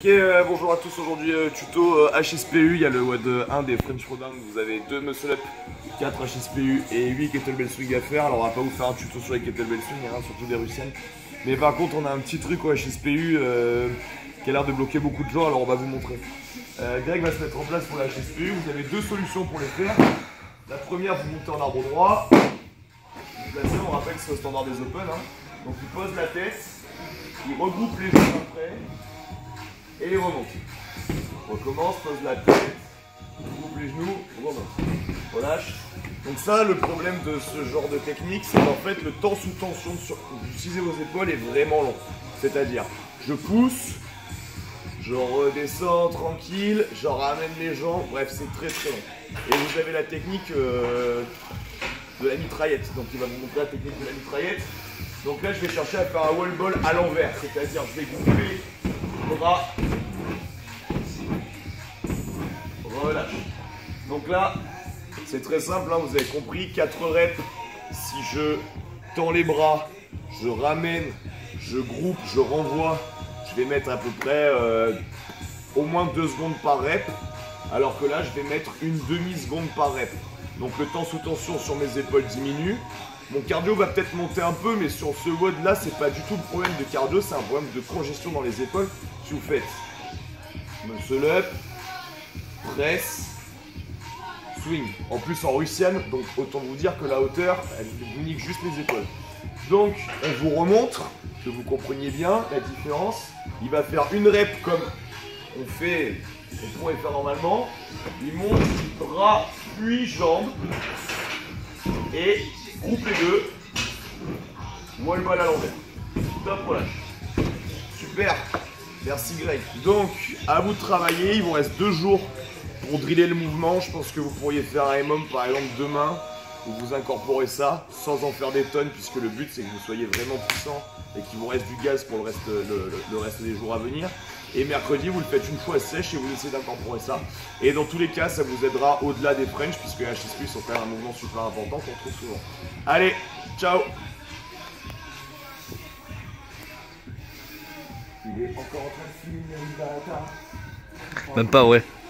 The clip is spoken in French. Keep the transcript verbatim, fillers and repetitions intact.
Ok, euh, bonjour à tous, aujourd'hui euh, tuto euh, H S P U, il y a le W O D un des French Throwdown, vous avez deux muscle up, quatre H S P U et huit kettlebell swing à faire. Alors on va pas vous faire un tuto sur les kettlebell swing, hein, surtout des russiennes. Mais par contre on a un petit truc au H S P U euh, qui a l'air de bloquer beaucoup de gens, alors on va vous montrer. Euh, Greg va se mettre en place pour le H S P U, vous avez deux solutions pour les faire. La première, vous montez en arbre droit, vous placez, on rappelle que c'est au standard des open, hein. Donc il pose la tête, il regroupe les jambes après. Et il remonte. On recommence, pose la tête, coupe les genoux, remonte. Relâche. Donc ça, le problème de ce genre de technique, c'est qu'en fait, le temps sous tension sur utiliser vos épaules est vraiment long. C'est-à-dire, je pousse, je redescends tranquille, je ramène les jambes, bref, c'est très très long. Et vous avez la technique euh, de la mitraillette. Donc il va vous montrer la technique de la mitraillette. Donc là, je vais chercher à faire un wall ball à l'envers. C'est-à-dire, je vais couper bras, relâche. Donc là, c'est très simple, hein, vous avez compris, quatre reps. Si je tends les bras, je ramène, je groupe, je renvoie, je vais mettre à peu près euh, au moins deux secondes par rep, alors que là, je vais mettre une demi-seconde par rep. Donc le temps sous tension sur mes épaules diminue. Mon cardio va peut-être monter un peu, mais sur ce W O D là, c'est pas du tout le problème de cardio, c'est un problème de congestion dans les épaules. Si vous faites muscle up, presse, swing. En plus en russienne, donc autant vous dire que la hauteur, elle vous nique juste les épaules. Donc on vous remontre, que vous compreniez bien la différence. Il va faire une rep comme on fait, on pourrait faire normalement. Il monte bras puis jambes et groupe les deux, wall ball à l'envers. Top, relâche. Super, merci Greg. Donc, à vous de travailler, il vous reste deux jours pour driller le mouvement. Je pense que vous pourriez faire un M M par exemple demain, où vous incorporez ça, sans en faire des tonnes, puisque le but c'est que vous soyez vraiment puissant et qu'il vous reste du gaz pour le reste, le, le, le reste des jours à venir. Et mercredi, vous le faites une fois sèche et vous essayez d'incorporer ça. Et dans tous les cas, ça vous aidera au-delà des French, puisque les H S P U sont quand même un mouvement super important qu'on trouve souvent. Allez, ciao! Il est encore en train de filmer, il va. Même pas, ouais.